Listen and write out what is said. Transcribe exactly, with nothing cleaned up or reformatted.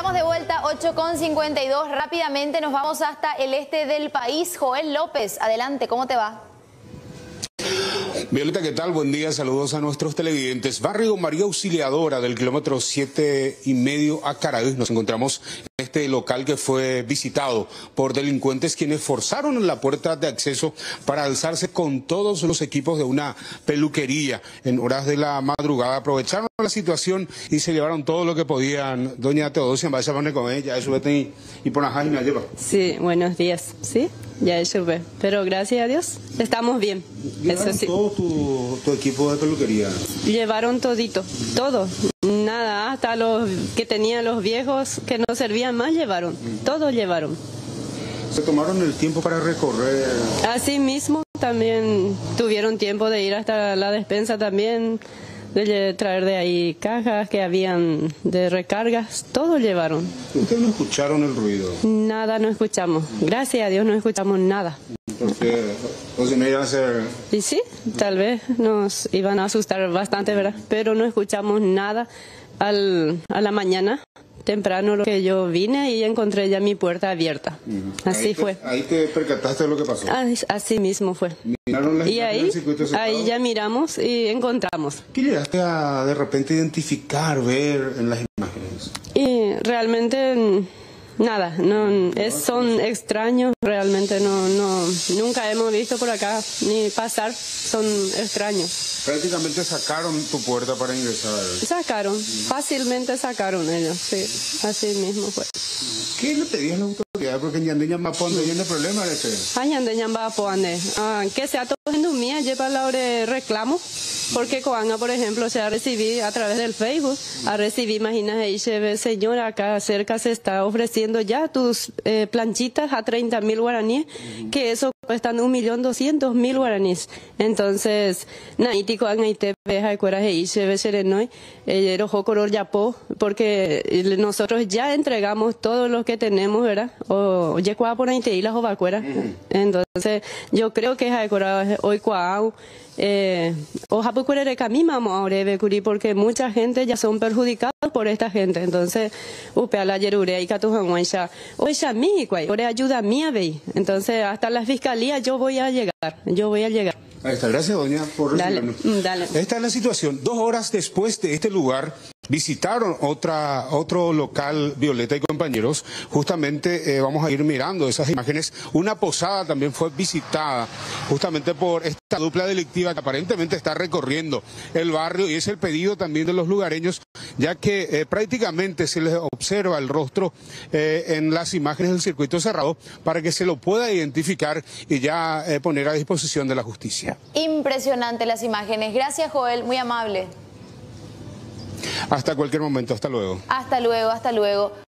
Estamos de vuelta, ocho con cincuenta y dos. Rápidamente nos vamos hasta el este del país. Joel López, adelante, ¿cómo te va? Violeta, ¿qué tal? Buen día, saludos a nuestros televidentes. Barrio María Auxiliadora del kilómetro siete y medio a Caraguis. Nos encontramos en este local que fue visitado por delincuentes quienes forzaron la puerta de acceso para alzarse con todos los equipos de una peluquería. En horas de la madrugada aprovecharon la situación y se llevaron todo lo que podían. Doña Teodosia, vaya a poner con ella, eso vete y, y por la y me lleva. Sí, buenos días, sí, ya eso ve. Pero gracias a Dios, estamos bien. ¿Llevaron Eso sí. todo tu, tu equipo de peluquería? Llevaron todito, todo. Nada, hasta los que tenían los viejos que no servían más llevaron. Todo llevaron. ¿Se tomaron el tiempo para recorrer? Así mismo también tuvieron tiempo de ir hasta la despensa también, de traer de ahí cajas que habían de recargas, todo llevaron. ¿Ustedes no escucharon el ruido? Nada, no escuchamos. Gracias a Dios no escuchamos nada. Porque, o si no iban a ser... Y sí, tal vez nos iban a asustar bastante, ¿verdad? Pero no escuchamos nada. Al, a la mañana, temprano, lo que yo vine y encontré ya mi puerta abierta. Uh-huh. Así ahí te, fue. Ahí te percataste de lo que pasó. Así, así mismo fue. ¿Miraron las y ahí, del ahí ya miramos y encontramos. ¿Qué llegaste a de repente identificar, ver en las imágenes? Y realmente... Nada, no, es, son extraños, realmente no, no, nunca hemos visto por acá ni pasar, son extraños. Prácticamente sacaron tu puerta para ingresar. Sacaron, fácilmente sacaron ellos, sí, así mismo fue. ¿Qué le pedías a la autoridad? Porque en Yandeña Maponde tiene problemas ese. Ah, Yandeña Maponde, ah, que sea todo en mía, lleva la hora de reclamo. Porque Coanga, por ejemplo, se ha recibido a través del Facebook, ha recibido, imagínate, señora, acá cerca se está ofreciendo ya tus eh, planchitas a treinta mil guaraníes, que eso cuestan un millón doscientos mil guaraníes. Entonces, naiti Coanga y te veja de coraje y se ve serenoi, el rojo color yapo, porque nosotros ya entregamos todo lo que tenemos, ¿verdad? O yecua por ahí te y las ovacueras. Entonces, yo creo que es de coraje hoy cuau. Eh, porque mucha gente ya son perjudicados por esta gente. Entonces, ayuda mía, entonces hasta la fiscalía yo voy a llegar, yo voy a llegar. Ahí está, gracias doña por recibirnos. Dale, dale. Esta es la situación. Dos horas después de este lugar visitaron otra otro local, Violeta y compañeros. Justamente eh, vamos a ir mirando esas imágenes. Una posada también fue visitada justamente por esta dupla delictiva que aparentemente está recorriendo el barrio y es el pedido también de los lugareños, ya que eh, prácticamente se les observa el rostro eh, en las imágenes del circuito cerrado para que se lo pueda identificar y ya eh, poner a disposición de la justicia. Impresionante las imágenes. Gracias, Joel, muy amable. Hasta cualquier momento, hasta luego. Hasta luego, hasta luego.